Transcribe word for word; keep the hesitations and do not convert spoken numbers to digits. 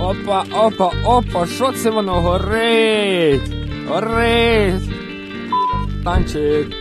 Опа, опа, опа, що це воно горить? Горить! Танчик.